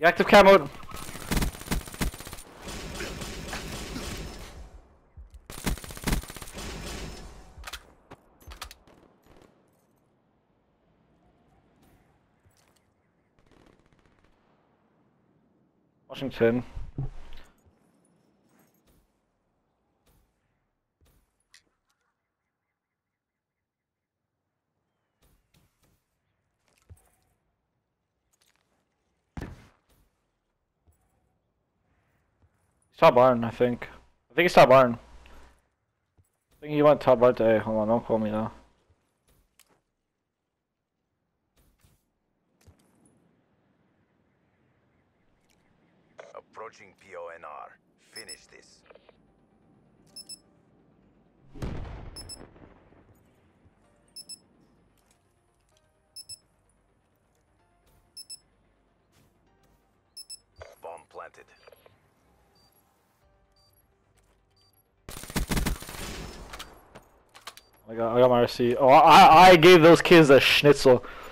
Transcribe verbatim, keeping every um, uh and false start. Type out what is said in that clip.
The active cam mode. Washington. Top barn, I think. I think he's top barn. I think he went top right to A. Hold on, don't call me now. Approaching P O N R. Finish this. Bomb planted. I got, I got my receipt. Oh, I, I gave those kids a schnitzel.